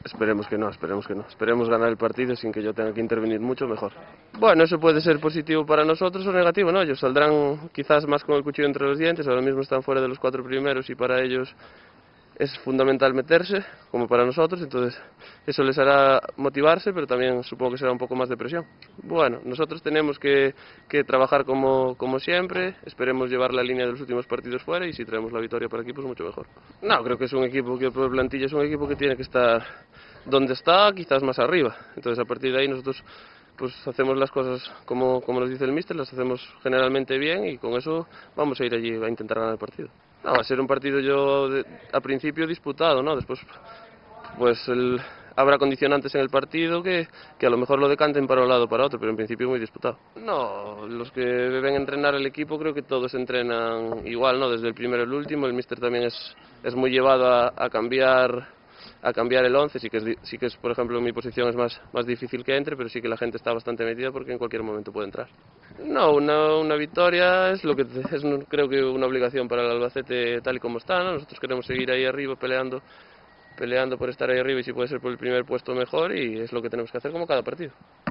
Esperemos que no, esperemos que no. Esperemos ganar el partido sin que yo tenga que intervenir mucho, mejor. Bueno, eso puede ser positivo para nosotros o negativo, ¿no? Ellos saldrán quizás más con el cuchillo entre los dientes, ahora mismo están fuera de los 4 primeros y para ellos es fundamental meterse, como para nosotros, entonces eso les hará motivarse, pero también supongo que será un poco más de presión. Bueno, nosotros tenemos que trabajar como siempre, esperemos llevar la línea de los últimos partidos fuera y si traemos la victoria para aquí, pues mucho mejor. No, creo que es un equipo que por plantilla es un equipo que tiene que estar donde está, quizás más arriba, entonces a partir de ahí nosotros pues hacemos las cosas como nos dice el míster, las hacemos generalmente bien y con eso vamos a ir allí a intentar ganar el partido. No, va a ser un partido a principio disputado, ¿no? Después pues habrá condicionantes en el partido que a lo mejor lo decanten para un lado o para otro, pero en principio muy disputado. No, los que deben entrenar el equipo creo que todos entrenan igual, ¿no? Desde el primero al último, el míster también es muy llevado a cambiar el 11, sí que es, por ejemplo, en mi posición es más difícil que entre, pero sí que la gente está bastante metida porque en cualquier momento puede entrar. No, una victoria es creo que una obligación para el Albacete tal y como está, ¿no? Nosotros queremos seguir ahí arriba peleando por estar ahí arriba y si puede ser por el primer puesto mejor y es lo que tenemos que hacer como cada partido.